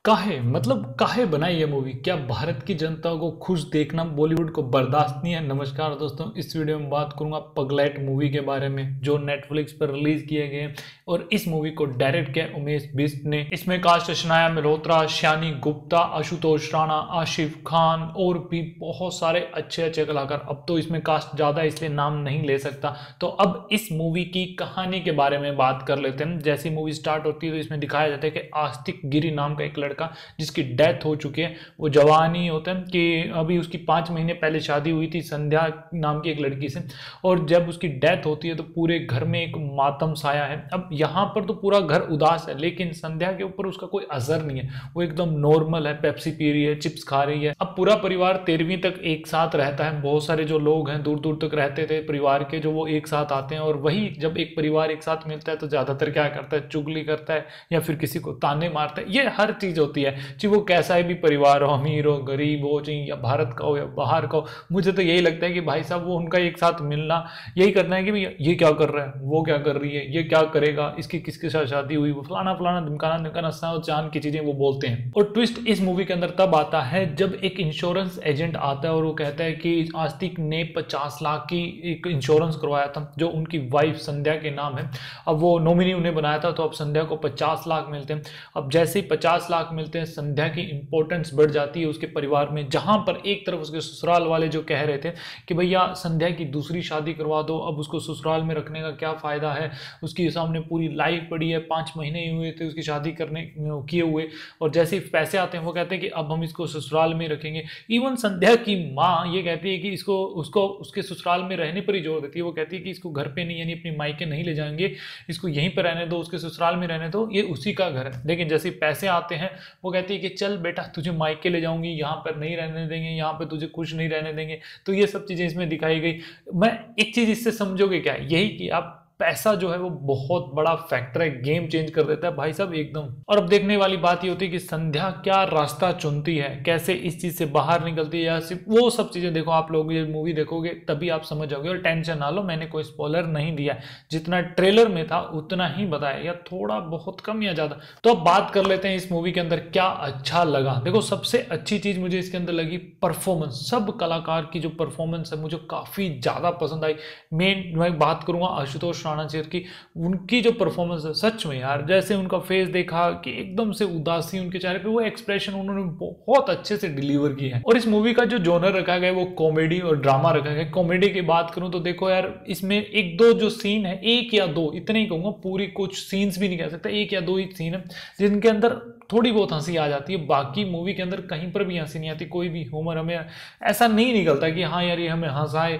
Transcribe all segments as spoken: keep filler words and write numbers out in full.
काहे मतलब काहे बनाई ये मूवी? क्या भारत की जनता को खुश देखना बॉलीवुड को बर्दाश्त नहीं है? नमस्कार दोस्तों, इस वीडियो में बात करूंगा पगलैट मूवी के बारे में जो नेटफ्लिक्स पर रिलीज किए गए और इस मूवी को डायरेक्ट किया उमेश बिष्ट ने। इसमें कास्ट शनाया मल्होत्रा, श्यानी गुप्ता, आशुतोष राणा, आशिफ खान और भी बहुत सारे अच्छे अच्छे कलाकार। अब तो इसमें कास्ट ज्यादा इसलिए नाम नहीं ले सकता। तो अब इस मूवी की कहानी के बारे में बात कर लेते हैं। जैसी मूवी स्टार्ट होती है तो इसमें दिखाया जाता है कि आस्तिक गिरी नाम का एक लड़का जिसकी डेथ हो चुकी है, वो जवान ही होता है कि अभी उसकी पांच महीने पहले शादी हुई थी संध्या नाम की एक लड़की से, और जब उसकी डेथ होती है तो पूरे घर में एक मातम साया है। अब यहाँ पर तो पूरा घर उदास है, लेकिन संध्या के ऊपर उसका कोई असर नहीं है, वो एकदम नॉर्मल है, पेप्सी पी रही है, चिप्स खा रही है। अब पूरा परिवार तेरहवीं तक एक साथ रहता है। बहुत सारे जो लोग हैं दूर दूर तक रहते थे परिवार के, जो वो एक साथ आते हैं, और वही जब एक परिवार एक साथ मिलता है तो ज्यादातर क्या करता है, चुगली करता है या फिर किसी को ताने मारता है। ये हर चीज होती है, चाहे वो कैसा भी परिवार हो, अमीर हो, गरीब हो, चाहे या भारत का हो या बाहर का हो। मुझे तो यही लगता है कि भाई साहब वो उनका एक साथ मिलना यही करना है कि भाई ये क्या कर रहा है, वो क्या कर रही है, ये क्या करेगा, इसकी किसके साथ शादी हुई, वो फलाना फलाना धमकाना धमकाना और चांद की चीजें वो बोलते हैं। और ट्विस्ट इस मूवी के अंदर तब आता है जब एक इंश्योरेंस एजेंट आता है और वो कहता है कि आस्तिक ने पचास लाख की एक इंश्योरेंस करवाया था जो उनकी वाइफ संध्या के नाम है। अब वो नॉमिनी उन्हें बनाया था, तो अब संध्या को पचास लाख मिलते हैं। अब जैसे ही पचास लाख मिलते हैं, संध्या की इंपॉर्टेंस बढ़ जाती है उसके परिवार में। जहां पर एक तरफ उसके ससुराल वाले जो कह रहे थे कि भैया संध्या की दूसरी शादी करवा दो, अब उसको ससुराल में रखने का क्या फायदा है, उसके सामने पूरी लाइफ पड़ी है, पांच महीने ही हुए थे उसकी शादी करने किए हुए, और जैसे ही पैसे आते हैं वो कहते हैं कि अब हम इसको ससुराल में रखेंगे। इवन संध्या की माँ ये कहती है कि इसको उसको उसके ससुराल में रहने पर ही जोर देती है। वो कहती है कि इसको घर पे नहीं, यानी अपनी मायके नहीं ले जाएंगे, इसको यहीं पर रहने दो, उसके ससुराल में रहने दो, ये उसी का घर है। लेकिन जैसे पैसे आते हैं वो कहती है कि चल बेटा तुझे मायके ले जाऊंगी, यहाँ पर नहीं रहने देंगे, यहाँ पे तुझे कुछ नहीं रहने देंगे। तो ये सब चीजें इसमें दिखाई गई। मैं एक चीज इससे समझोगे क्या, यही कि आप पैसा जो है वो बहुत बड़ा फैक्टर है, गेम चेंज कर देता है भाई साहब एकदम। और अब देखने वाली बात ये होती है कि संध्या क्या रास्ता चुनती है, कैसे इस चीज से बाहर निकलती है, या सिर्फ वो सब चीजें देखो। आप लोग ये मूवी देखोगे तभी आप समझ जाओगे। और टेंशन ना लो, मैंने कोई स्पॉइलर नहीं दिया, जितना ट्रेलर में था उतना ही बताया, या थोड़ा बहुत कम या ज्यादा। तो अब बात कर लेते हैं इस मूवी के अंदर क्या अच्छा लगा। देखो सबसे अच्छी चीज मुझे इसके अंदर लगी परफॉर्मेंस। सब कलाकार की जो परफॉर्मेंस है मुझे काफी ज्यादा पसंद आई। मेन मैं बात करूंगा आशुतोष राणा की, उनकी जो परफॉर्मेंस है सच में यार, जैसे उनका फेस देखा कि एकदम से उदासी उनके चेहरे पे, वो एक्सप्रेशन उन्होंने बहुत अच्छे से डिलीवर किया है। और इस मूवी का जो जॉनर रखा गया वो कॉमेडी और ड्रामा रखा गया। कॉमेडी की बात करूं तो देखो यार, इसमें एक दो जो सीन है, एक या दो, इतने ही कहूंगा, पूरी कुछ सीन्स भी नहीं कह सकता, एक या दो ही सीन है जिनके अंदर थोड़ी बहुत हंसी आ जाती है। बाकी मूवी के अंदर कहीं पर भी हंसी नहीं आती, कोई भी ह्यूमर हमें ऐसा नहीं निकलता कि हाँ यार ये हमें हंसाए,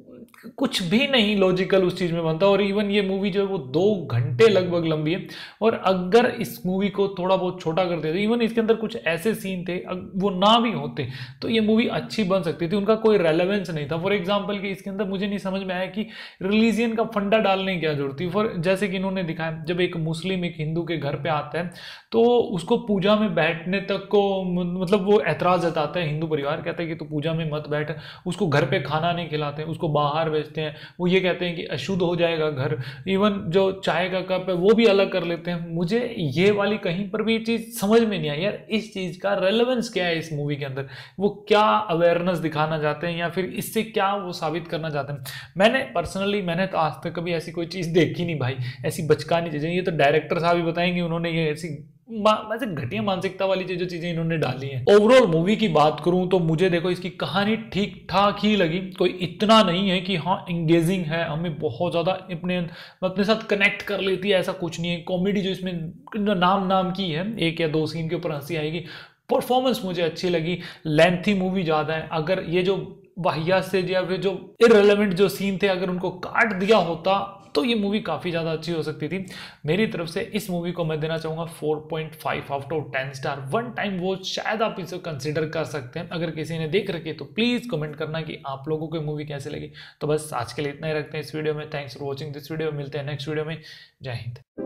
कुछ भी नहीं लॉजिकल उस चीज में बनता। और इवन ये मूवी जो है वो दो घंटे लगभग लंबी है, और अगर इस मूवी को थोड़ा बहुत छोटा कर देते, इवन इसके अंदर कुछ ऐसे सीन थे वो ना भी होते तो ये मूवी अच्छी बन सकती थी, उनका कोई रेलेवेंस नहीं था। फॉर एग्जाम्पल कि इसके अंदर मुझे नहीं समझ में आया कि रिलीजियन का फंडा डालने की क्या जरूरत थी। फॉर जैसे कि इन्होंने दिखाया, जब एक मुस्लिम एक हिंदू के घर पे आता है तो उसको पूजा में बैठने तक को मतलब वो ऐतराज जताता है, हिंदू परिवार कहता है कि तू पूजा में मत बैठ, उसको घर पे खाना नहीं खिलाते हैं, उसको बाहर भेजते हैं, वो ये कहते हैं कि अशुद्ध हो जाएगा घर। इवन जो चाय का कप है वो भी अलग कर लेते हैं। मुझे ये वाली कहीं पर भी चीज समझ में नहीं आई यार, इस चीज का रेलेवेंस क्या है इस मूवी के अंदर, वो क्या अवेयरनेस दिखाना चाहते हैं या फिर इससे क्या वो साबित करना चाहते हैं। मैंने पर्सनली मैंने तो आज तक कभी ऐसी कोई चीज देखी नहीं भाई, ऐसी बचकानी चीजें। ये तो डायरेक्टर साहब ही बताएंगे, उन्होंने ये ऐसी वैसे घटिया मानसिकता वाली जो चीजें इन्होंने डाली हैं। ओवरऑल मूवी की बात करूं तो मुझे देखो इसकी कहानी ठीक ठाक ही लगी, कोई इतना नहीं है कि हाँ एंगेजिंग है, हमें बहुत ज्यादा अपने अपने साथ कनेक्ट कर लेती है, ऐसा कुछ नहीं है। कॉमेडी जो इसमें नाम नाम की है, एक या दो सीन के ऊपर हंसी आएगी। परफॉर्मेंस मुझे अच्छी लगी। लेंथी मूवी ज्यादा है, अगर ये जो वाहियात से या फिर जो इररिलेवेंट जो सीन थे अगर उनको काट दिया होता तो ये मूवी काफी ज्यादा अच्छी हो सकती थी। मेरी तरफ से इस मूवी को मैं देना चाहूंगा four point five out of ten star. One time वो शायद आप इसे कंसीडर कर सकते हैं। अगर किसी ने देख रखी है तो प्लीज कमेंट करना कि आप लोगों को मूवी कैसे लगी। तो बस आज के लिए इतना ही रखते हैं इस वीडियो में। Thanks for watching this video, मिलते हैं नेक्स्ट वीडियो में। जय हिंद।